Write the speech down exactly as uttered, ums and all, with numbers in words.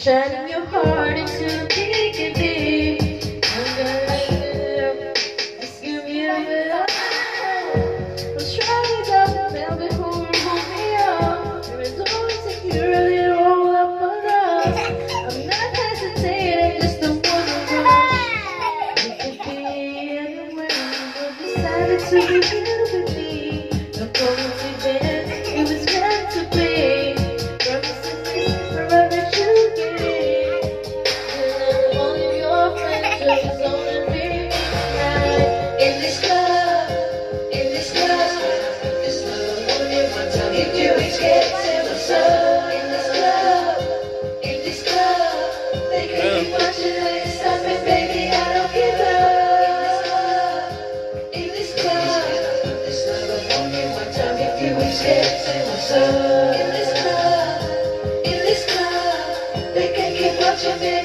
shining your heart into dignity. I'm gonna just give me a bit of I'm trying to tell me who hold me up. There is always security all up around. I'm not hesitating, just a one rush. You could be anywhere, but decided to be here with me. No coincidence, it was meant to be. Promises forever to give. And all of your friends just only me. Right in this club, in this club, this love only one time. If you ain't scared, say what's up. In this club, in this club, they can keep watching like stop it, baby. I don't give up. In this club, this love only one time. If you ain't scared, say what's up. In this club, in this club, they can keep watching me.